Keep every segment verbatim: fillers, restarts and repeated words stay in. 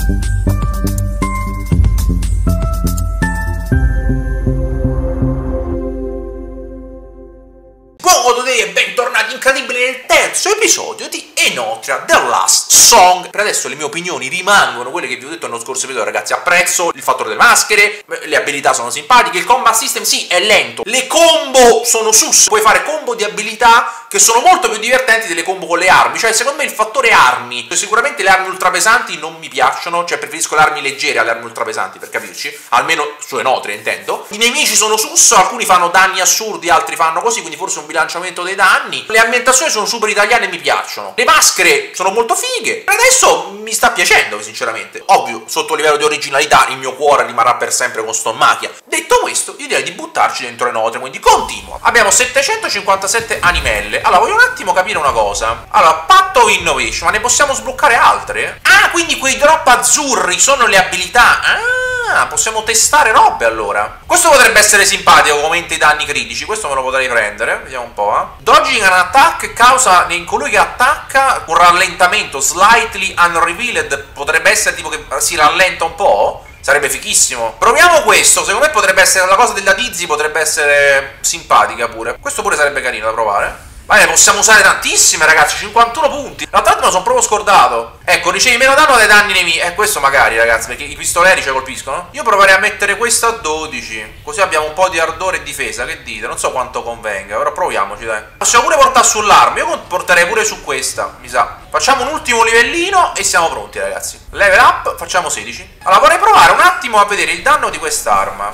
E bentornati incredibili nel terzo episodio di Enotria The Last Song. Per adesso le mie opinioni rimangono quelle che vi ho detto nello scorso video, ragazzi. Apprezzo il fattore delle maschere, le abilità sono simpatiche, il combat system sì è lento, le combo sono sus, puoi fare combo di abilità che sono molto più divertenti delle combo con le armi. Cioè secondo me il fattore armi, sicuramente le armi ultrapesanti non mi piacciono, cioè preferisco le armi leggere alle armi ultrapesanti, per capirci, almeno su Enotria intendo. I nemici sono sus, alcuni fanno danni assurdi, altri fanno così, quindi forse un bilanciamento dei danni. Le ambientazioni sono super italiane e mi piacciono, le maschere sono molto fighe. Per adesso mi sta piacendo sinceramente. Ovvio, sotto livello di originalità il mio cuore rimarrà per sempre con Stommachia. Detto questo, io direi di buttarci dentro Enotria, quindi continuo. Abbiamo settecentocinquantasette animelle. Allora voglio un attimo capire una cosa. Allora, Path of Innovation, ma ne possiamo sbloccare altre? Ah, quindi quei drop azzurri sono le abilità. Ah, possiamo testare robe allora. Questo potrebbe essere simpatico, aumenta i danni critici. Questo me lo potrei prendere, vediamo un po', eh. Dodging an attack causa in colui che attacca un rallentamento slightly unrevealed. Potrebbe essere tipo che si rallenta un po'. Sarebbe fighissimo. Proviamo questo, secondo me potrebbe essere la cosa della Dizzy, potrebbe essere simpatica pure. Questo pure sarebbe carino da provare. Ma ne possiamo usare tantissime, ragazzi, cinquantuno punti. L'altro tanto me lo sono proprio scordato. Ecco, ricevi meno danno dai danni nemici. E eh, questo magari, ragazzi, perché i pistoleri ci colpiscono. Io proverei a mettere questo a dodici, così abbiamo un po' di ardore e difesa. Che dite? Non so quanto convenga, però proviamoci, dai. Possiamo pure portare sull'arma. Io porterei pure su questa, mi sa. Facciamo un ultimo livellino e siamo pronti, ragazzi. Level up, facciamo sedici. Allora, vorrei provare un attimo a vedere il danno di quest'arma.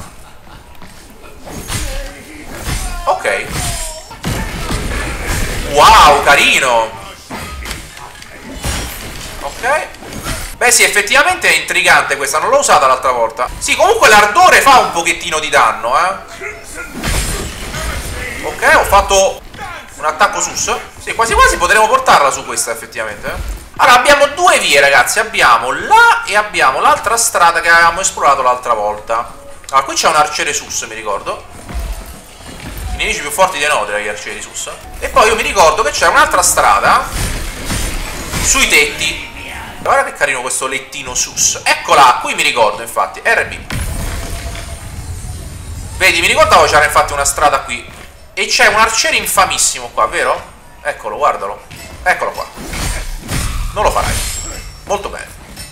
Ok. Wow, carino. Ok. Beh sì, effettivamente è intrigante questa. Non l'ho usata l'altra volta. Sì, comunque l'ardore fa un pochettino di danno, eh. Ok, ho fatto un attacco sus. Sì, quasi quasi potremmo portarla su questa, effettivamente. Allora, abbiamo due vie, ragazzi. Abbiamo là e abbiamo l'altra strada che avevamo esplorato l'altra volta. Allora, qui c'è un arciere sus, mi ricordo. I nemici più forti di Enotria, gli arcieri sus. E poi io mi ricordo che c'è un'altra strada sui tetti. Guarda che carino questo lettino sus. Eccola, qui mi ricordo infatti. R B. Vedi, mi ricordavo c'era infatti una strada qui. E c'è un arciere infamissimo qua, vero? Eccolo, guardalo. Eccolo qua. Non lo farai. Molto bene.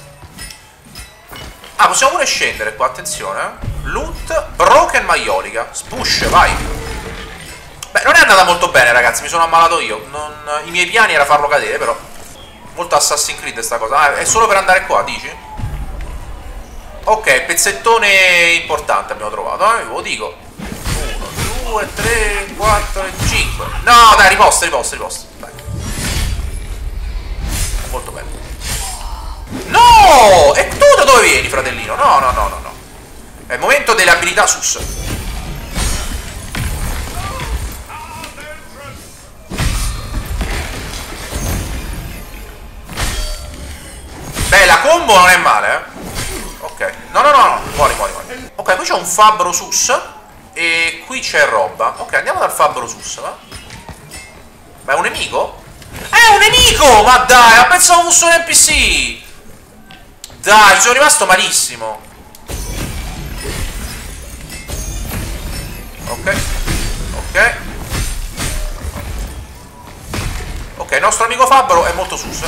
Ah, possiamo pure scendere qua, attenzione. Loot, broken maiolica. Spush, vai. Beh, non è andata molto bene, ragazzi, mi sono ammalato io. Non... I miei piani era farlo cadere, però. Molto Assassin's Creed sta cosa. Ah, è solo per andare qua, dici? Ok, pezzettone importante abbiamo trovato, eh? Ve lo dico. uno, due, tre, quattro e cinque. No, dai, riposta, riposta, riposta. Dai. Molto bene. No! E tu da dove vieni, fratellino? No, no, no, no, no. È il momento delle abilità sus. Beh, la combo non è male, eh. Ok. No, no, no, no. Muori, muori, muori. Ok, qui c'è un fabbro sus. E qui c'è roba. Ok, andiamo dal fabbro sus, va? Ma è un nemico? È un nemico! Ma dai, ma pensavo fosse un N P C! Dai, ci sono rimasto malissimo. Ok. Ok. Ok, il nostro amico fabbro è molto sus.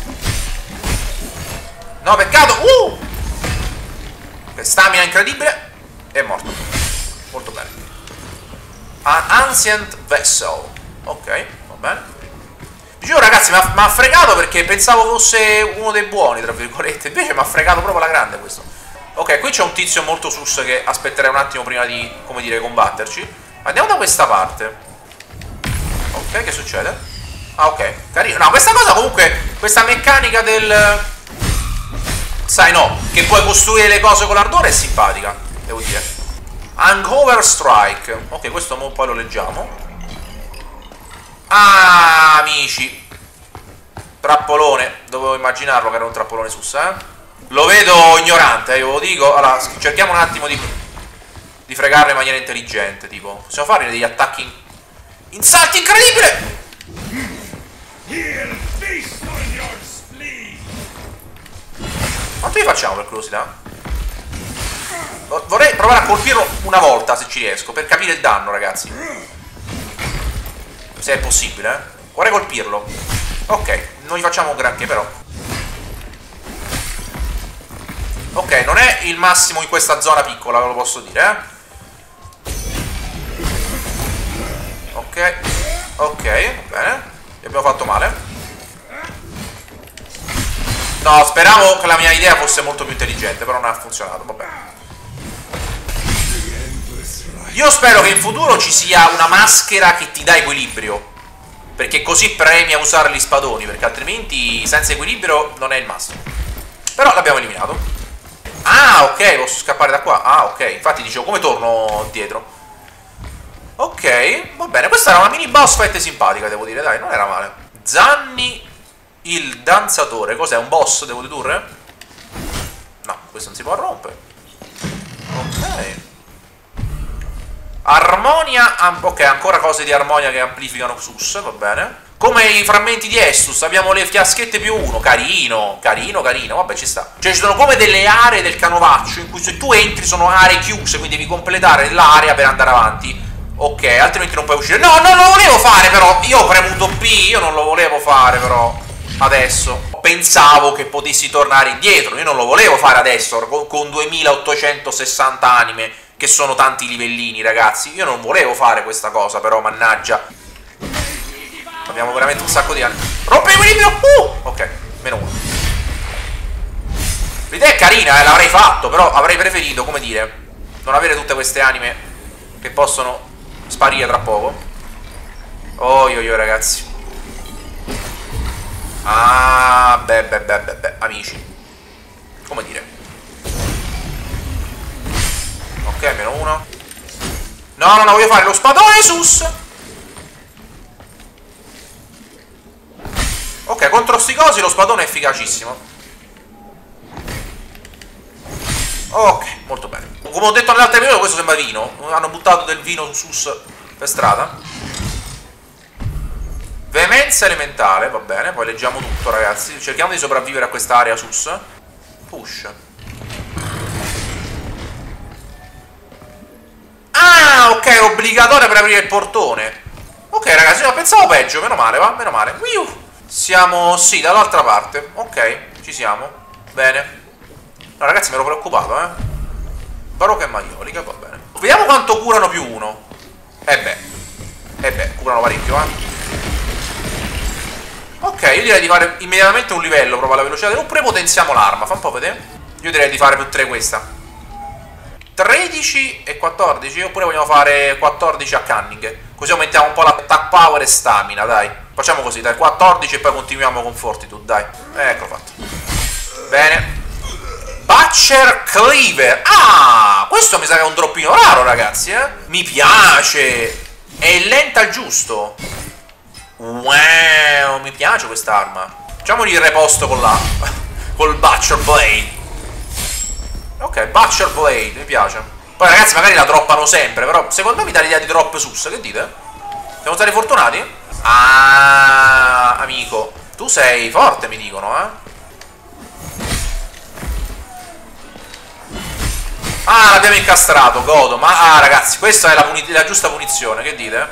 No, peccato! Uh! Stamina incredibile. È morto. Molto bene. An Ancient Vessel. Ok, va bene. Dicevo, ragazzi, mi ha fregato perché pensavo fosse uno dei buoni, tra virgolette. Invece mi ha fregato proprio la grande questo. Ok, qui c'è un tizio molto sus che aspetterei un attimo prima di, come dire, combatterci. Andiamo da questa parte. Ok, che succede? Ah, ok, carino. No, questa cosa comunque, questa meccanica del... Sai, no, che puoi costruire le cose con l'ardore è simpatica, devo dire. Hangover Strike. Ok, questo mo poi lo leggiamo. Ah, amici. Trappolone. Dovevo immaginarlo che era un trappolone sus, eh. Lo vedo ignorante, eh, io ve lo dico. Allora, cerchiamo un attimo di, di fregarlo in maniera intelligente, tipo. Possiamo fare degli attacchi in, in salti incredibile. Quanto gli facciamo per curiosità? Vorrei provare a colpirlo una volta se ci riesco, per capire il danno, ragazzi. Se è possibile, eh. Vorrei colpirlo. Ok, non gli facciamo un granché però. Ok, non è il massimo in questa zona piccola, ve lo posso dire, eh. Ok, ok, bene. Gli abbiamo fatto male. No, speravo che la mia idea fosse molto più intelligente, però non ha funzionato, vabbè. Io spero che in futuro ci sia una maschera che ti dà equilibrio, perché così premi a usare gli spadoni, perché altrimenti senza equilibrio non è il massimo. Però l'abbiamo eliminato. Ah, ok, posso scappare da qua. Ah, ok, infatti dicevo, come torno dietro? Ok, va bene, questa era una mini boss fight simpatica, devo dire, dai, non era male. Zanni il danzatore, cos'è, un boss, devo dedurre? No, questo non si può rompere. Ok. Armonia, ok, ancora cose di armonia che amplificano Sus, va bene. Come i frammenti di Estus, abbiamo le fiaschette più uno, carino, carino, carino, vabbè ci sta. Cioè ci sono come delle aree del canovaccio in cui se tu entri sono aree chiuse, quindi devi completare l'area per andare avanti. Ok, altrimenti non puoi uscire. No, non lo volevo fare però, io ho premuto B, io non lo volevo fare però, adesso. Pensavo che potessi tornare indietro, io non lo volevo fare adesso, con, con duemilaottocentosessanta anime, che sono tanti livellini, ragazzi. Io non volevo fare questa cosa però, mannaggia. Abbiamo veramente un sacco di anni. Rompe equilibrio! Uh! Ok, meno uno. L'idea è carina, eh, l'avrei fatto, però avrei preferito, come dire, non avere tutte queste anime che possono sparire tra poco. Oh io io ragazzi. Ah, beh, beh, beh, beh, beh, amici. Come dire. Ok, meno uno. No, no, no, voglio fare lo spadone sus. Ok, contro sti cosi lo spadone è efficacissimo. Ok, molto bene. Come ho detto nell'altro video, questo sembra vino. Hanno buttato del vino sus per strada. Veemenza elementale, va bene. Poi leggiamo tutto, ragazzi. Cerchiamo di sopravvivere a quest'area sus. Push. Ah, ok, è obbligatorio per aprire il portone. Ok, ragazzi, io pensavo peggio. Meno male, va, meno male. Wiu. Siamo, sì, dall'altra parte. Ok, ci siamo. Bene. No, ragazzi, mi ero preoccupato, eh. Barocca e maiolica, va bene. Vediamo quanto curano più uno. Eh beh. Eh beh, curano parecchio, eh. Ok, io direi di fare immediatamente un livello, prova la velocità. Oppure potenziamo l'arma, fa un po' vedere. Io direi di fare più tre questa. tredici e quattordici. Oppure vogliamo fare quattordici a Cunning. Così aumentiamo un po' l'attack power e stamina, dai. Facciamo così, dai, quattordici e poi continuiamo con Fortitude, dai. Ecco fatto. Bene. Butcher Cleaver. Ah, questo mi sa che è un droppino raro, ragazzi, eh. Mi piace. È lenta al giusto. Wow, mi piace quest'arma. Facciamogli il reposto con la col Butcher Blade. Ok, Butcher Blade, mi piace. Poi ragazzi magari la droppano sempre, però secondo me mi dà l'idea di drop sus, che dite? Siamo stati fortunati? Ah, amico, tu sei forte, mi dicono, eh. Ah, l'abbiamo incastrato, godo. Ma, ah, ragazzi, questa è la, la giusta punizione, che dite?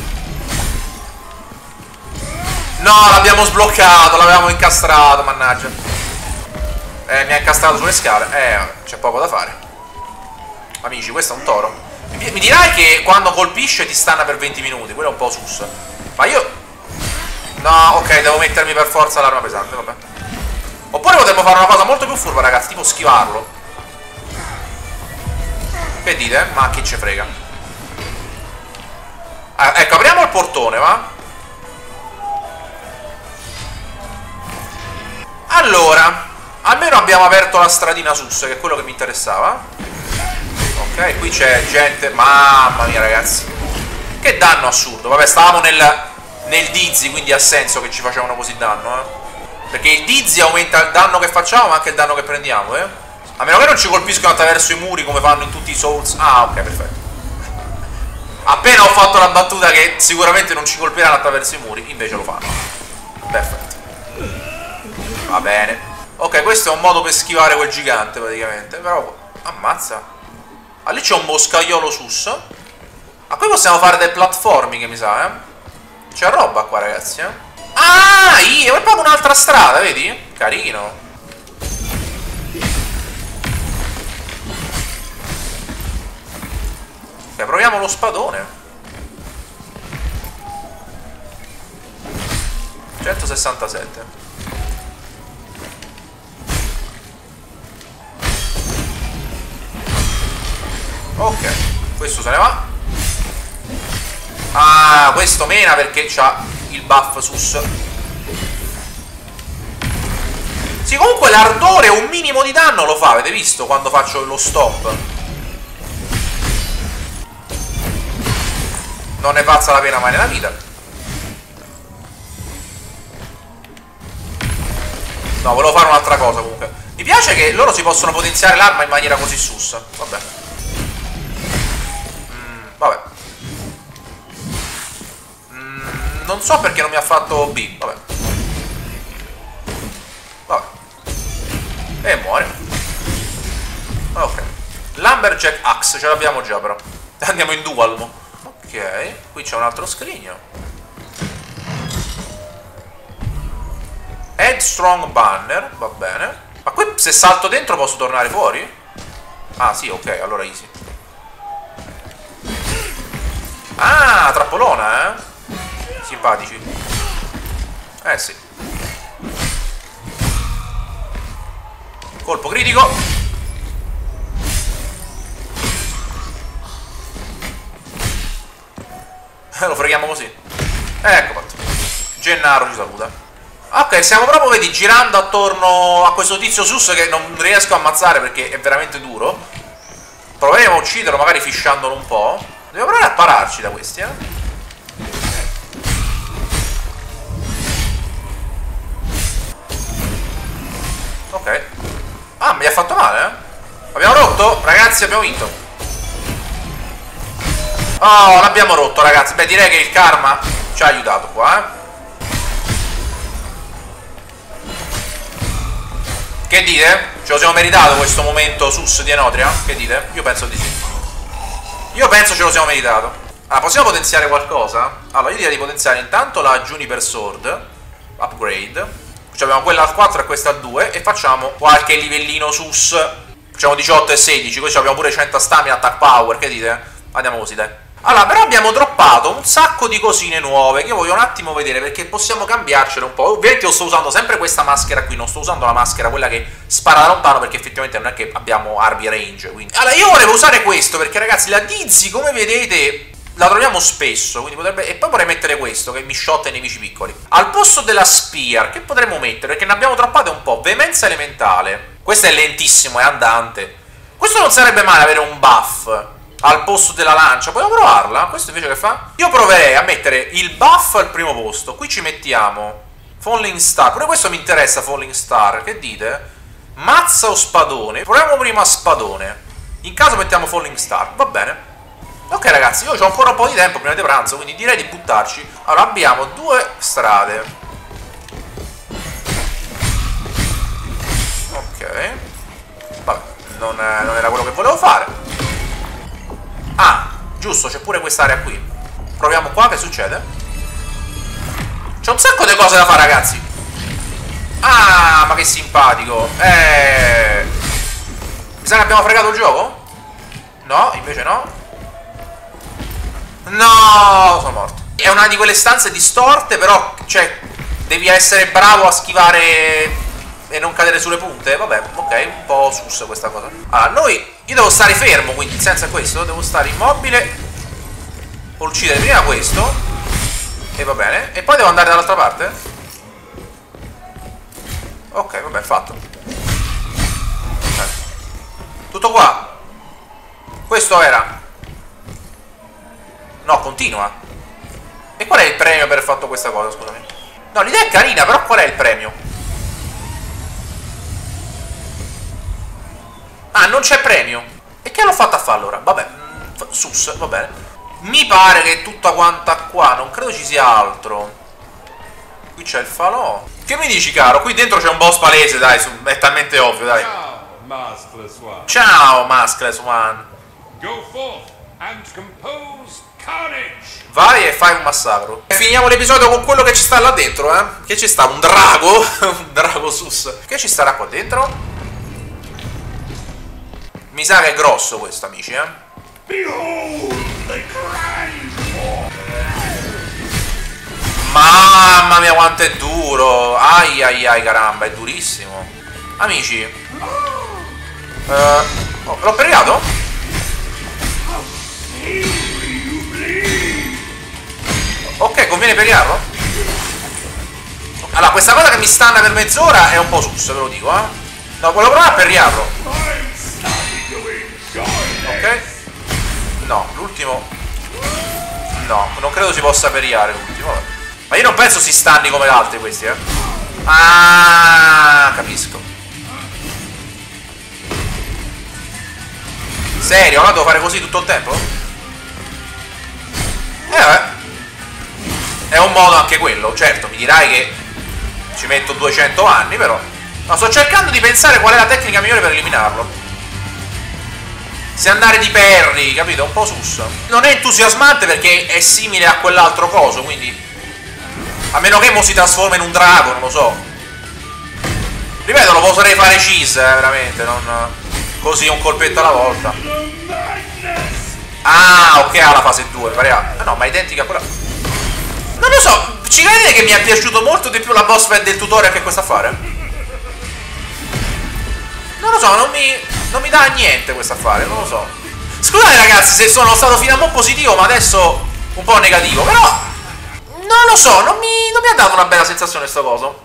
No, l'abbiamo sbloccato, l'avevamo incastrato, mannaggia. Eh, mi ha incastrato sulle scale. Eh, c'è poco da fare. Amici, questo è un toro. Mi, mi dirai che quando colpisce ti stanna per venti minuti, quello è un po' sus. Ma io... No, ok, devo mettermi per forza l'arma pesante, vabbè. Oppure potremmo fare una cosa molto più furba, ragazzi, tipo schivarlo. Che dite? Ma chi ce frega? Ah, ecco, apriamo il portone, va? Allora, almeno abbiamo aperto la stradina sus, che è quello che mi interessava. Ok, qui c'è gente. Mamma mia, ragazzi, che danno assurdo. Vabbè, stavamo nel, nel Dizzy, quindi ha senso che ci facevano così danno, eh. Perché il Dizzy aumenta il danno che facciamo, ma anche il danno che prendiamo, eh. A meno che non ci colpiscono attraverso i muri come fanno in tutti i Souls. Ah, ok, perfetto. Appena ho fatto la battuta che sicuramente non ci colpiranno attraverso i muri, invece lo fanno. Perfetto. Va bene. Ok, questo è un modo per schivare quel gigante praticamente. Però, ammazza. Ah, lì c'è un boscaiolo sus. Ah, qui possiamo fare del platforming, mi sa, eh. C'è roba qua, ragazzi, eh. Ah, io, è proprio un'altra strada, vedi? Carino. Ok, proviamo lo spadone. centosessantasette. Ok, questo se ne va. Ah, questo mena perché c'ha il buff sus. Sì, comunque l'ardore un minimo di danno lo fa, avete visto quando faccio lo stop? Non ne pazza la pena mai nella vita. No, volevo fare un'altra cosa comunque. Mi piace che loro si possono potenziare l'arma in maniera così sus. Vabbè. Mm, vabbè. Mm, non so perché non mi ha fatto B. Vabbè. Vabbè. E muore. Ok. Lumberjack Axe, ce l'abbiamo già però. Andiamo in dual mo. Ok, qui c'è un altro scrigno. Headstrong Banner, va bene. Ma qui se salto dentro posso tornare fuori? Ah sì, ok, allora easy. Ah, trappolona, eh? Simpatici. Eh sì. Colpo critico. Lo freghiamo così. Ecco fatto. Gennaro ci saluta. Ok, stiamo proprio, vedi, girando attorno a questo tizio sus che non riesco a ammazzare perché è veramente duro. Proveremo a ucciderlo, magari fisciandolo un po'. Devo provare a pararci da questi, eh. Ok. Ah, mi ha fatto male, eh. Abbiamo rotto? Ragazzi, abbiamo vinto. Oh, l'abbiamo rotto, ragazzi. Beh, direi che il karma ci ha aiutato qua, eh. Che dite? Ce lo siamo meritato questo momento sus di Enotria? Che dite? Io penso di sì. Io penso ce lo siamo meritato. Ah, possiamo potenziare qualcosa? Allora, io direi di potenziare intanto la Juniper Sword upgrade. Cioè abbiamo quella al quattro e questa al due. E facciamo qualche livellino sus. Facciamo diciotto e sedici. Così abbiamo pure cento stamina, attack power. Che dite? Andiamo così, dai. Allora, però abbiamo droppato un sacco di cosine nuove che io voglio un attimo vedere perché possiamo cambiarcele un po'. Ovviamente io sto usando sempre questa maschera qui, non sto usando la maschera quella che spara da lontano perché effettivamente non è che abbiamo armi range, quindi. Allora, io volevo usare questo perché, ragazzi, la Dizzy, come vedete, la troviamo spesso, quindi potrebbe. E poi vorrei mettere questo che mi shotta i nemici piccoli. Al posto della Spear, che potremmo mettere? Perché ne abbiamo droppate un po'. Veemenza elementale. Questo è lentissimo, è andante. Questo non sarebbe male avere un buff al posto della lancia. Vogliamo provarla? Questo invece che fa? Io proverei a mettere il buff al primo posto. Qui ci mettiamo Falling Star. Pure questo mi interessa, Falling Star. Che dite? Mazza o spadone? Proviamo prima spadone. In caso mettiamo Falling Star. Va bene. Ok, ragazzi, io ho ancora un po' di tempo prima di pranzo, quindi direi di buttarci. Allora, abbiamo due strade. Ok. Vabbè, non, è, non era quello che volevo fare. Ah, giusto, c'è pure quest'area qui. Proviamo qua, che succede? C'è un sacco di cose da fare, ragazzi. Ah, ma che simpatico. Eh... Mi sa che abbiamo fregato il gioco? No, invece no. No, sono morto. È una di quelle stanze distorte, però, cioè, devi essere bravo a schivare e non cadere sulle punte. Vabbè, ok, un po' sus questa cosa. Allora, noi... Io devo stare fermo, quindi il senso è questo. Devo stare immobile. Uccidere prima questo. E va bene. E poi devo andare dall'altra parte. Ok, vabbè, fatto. Okay. Tutto qua. Questo era. No, continua. E qual è il premio per aver fatto questa cosa, scusami? No, l'idea è carina, però qual è il premio? Ah, non c'è premio. E che l'ho fatta a fare allora? Vabbè, sus, va bene. Mi pare che tutta quanta qua, non credo ci sia altro. Qui c'è il falò. Che mi dici, caro? Qui dentro c'è un boss palese, dai, è talmente ovvio, dai. Ciao, Maskless One. Ciao, Maskless One. Go forth and compose carnage. Vai e fai un massacro. E finiamo l'episodio con quello che ci sta là dentro, eh? Che ci sta? Un drago? Un drago sus. Che ci starà qua dentro? Mi sa che è grosso questo, amici, eh? Behold the grand. Mamma mia quanto è duro. Ai ai ai caramba, è durissimo. Amici, uh, oh, l'ho pregato? Ok, conviene preghiarlo? Allora, questa cosa che mi stanna per mezz'ora è un po' sus, ve lo dico, eh. No, volevo provare a perriarlo. Ok. No, l'ultimo. No, non credo si possa perriare l'ultimo. Ma io non penso si stanni come gli altri questi, eh. Ah, capisco. Serio, ma devo fare così tutto il tempo? Eh vabbè. È un modo anche quello, certo, mi dirai che ci metto duecento anni, però. No, sto cercando di pensare qual è la tecnica migliore per eliminarlo. Se andare di perri, capito? Un po' sus. Non è entusiasmante perché è simile a quell'altro coso, quindi... A meno che mo si trasforma in un drago, non lo so. Ripeto, lo potrei fare cheese, eh, veramente, non... Così un colpetto alla volta. Ah, ok, ha la fase due, pareva. Ah no, ma è identica a quella... Non lo so, ci credete che mi è piaciuto molto di più la boss fight del tutorial che questo affare? Non lo so, non mi... Non mi dà niente questo affare, non lo so. Scusate ragazzi se sono stato fino a mo' positivo, ma adesso un po' negativo, però... Non lo so, non mi, non mi ha dato una bella sensazione sto coso.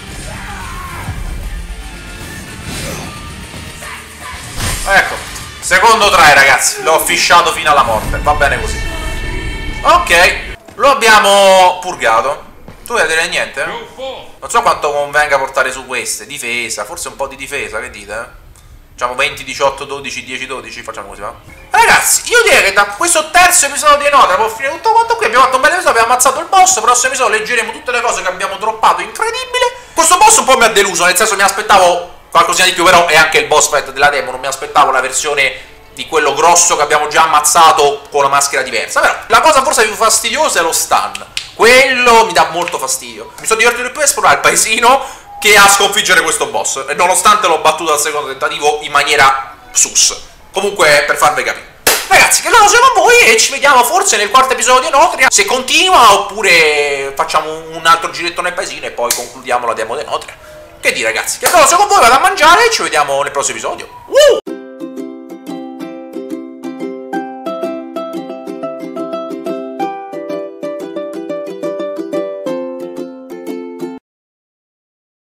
Ecco, secondo try ragazzi, l'ho fisciato fino alla morte, va bene così. Ok, lo abbiamo purgato. Tu vuoi vedere niente? Non so quanto convenga portare su queste. Difesa, forse un po' di difesa, che dite? Facciamo venti, diciotto, dodici, dieci, dodici, facciamo così, va? Ragazzi, io direi che da questo terzo episodio di Enotra può finire tutto quanto qui. Abbiamo fatto un bel episodio, abbiamo ammazzato il boss. Prossimo episodio leggeremo tutte le cose che abbiamo droppato, incredibile. Questo boss un po' mi ha deluso, nel senso mi aspettavo qualcosina di più, però è anche il boss fight della demo, non mi aspettavo la versione di quello grosso che abbiamo già ammazzato con una maschera diversa. Però la cosa forse più fastidiosa è lo stun. Quello mi dà molto fastidio. Mi sto divertendo di più a esplorare il paesino che a sconfiggere questo boss, e nonostante l'ho battuto al secondo tentativo in maniera sus. Comunque, per farvi capire. Ragazzi, che cosa siamo voi e ci vediamo forse nel quarto episodio di Enotria, se continua, oppure facciamo un altro giretto nel paesino e poi concludiamo la demo di Enotria. Che dire ragazzi, che cosa con voi, vado a mangiare e ci vediamo nel prossimo episodio. Uh!